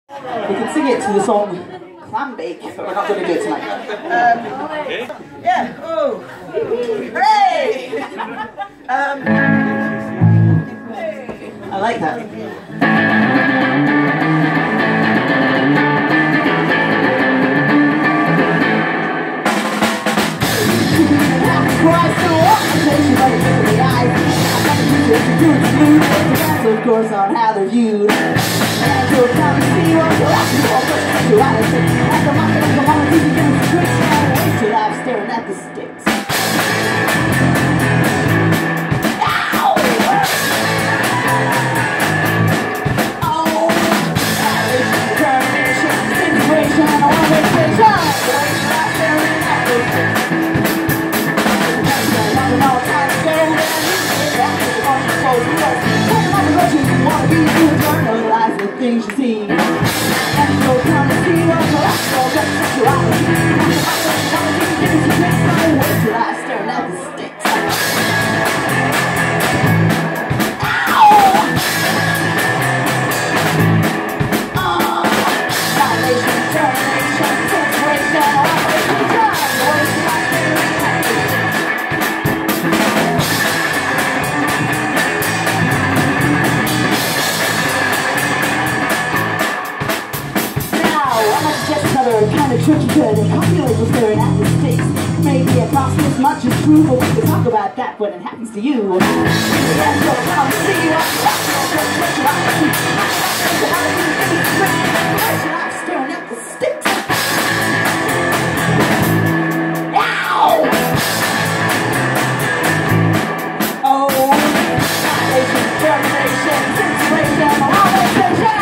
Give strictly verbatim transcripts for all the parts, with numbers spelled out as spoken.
We can sing it to the song Clam Bake, but we're not going to do it tonight. Um, yeah, oh, hooray! um, I like that. Of course on how they're viewed. And you'll come and see what you're asking for, but you're out of it. And the market of the moment you can use tricks and waste your life staring at the sticks. Ow! Oh! Determination, inspiration, on vacation. Waste your life staring at the sticks. And all time to go, and you get back to the bunch of clothes. You want to be to internalize the things you see. And you'll come and see what's the last of that sexuality. And the fact that you want to be things you can't find ways to lie staring at the sticks. Ow! Oh! Violation, termination, situation, or vacation. Ways to lie staring at the sticks. Kind of tricky good and popular for staring at the sticks. Maybe it costs as much as true, but we can talk about that when it happens to you. Yeah, so come see what's staring at the sticks. Ow! Oh, violation, termination, inspiration, all vacation.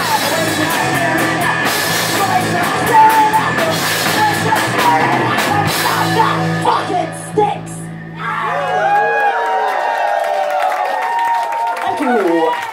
Fucking sticks! Thank you.